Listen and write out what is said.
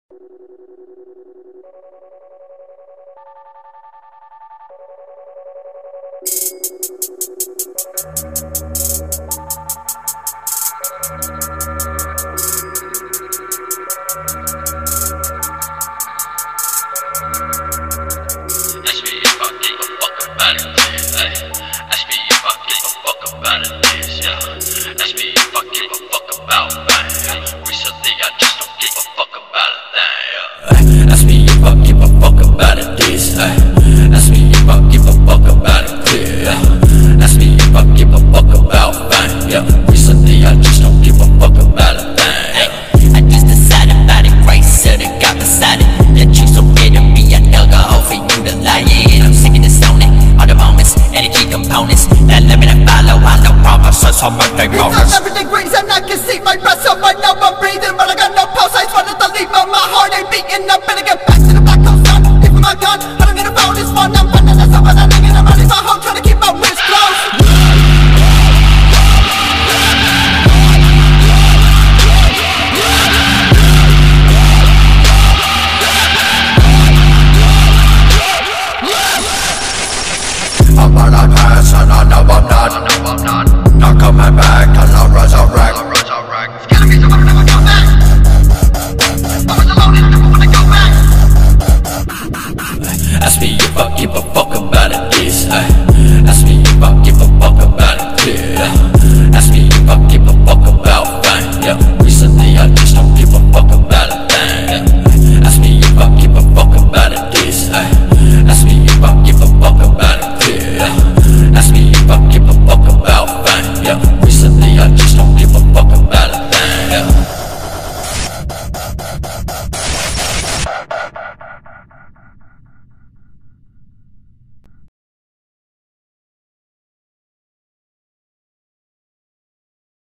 Everything green and I can see my breath, so I know I'm breathing, but I got no pulse. I just wanted to leave, but my heart ain't beating. I'm gonna get back to the back coast, son. Leaving my gun.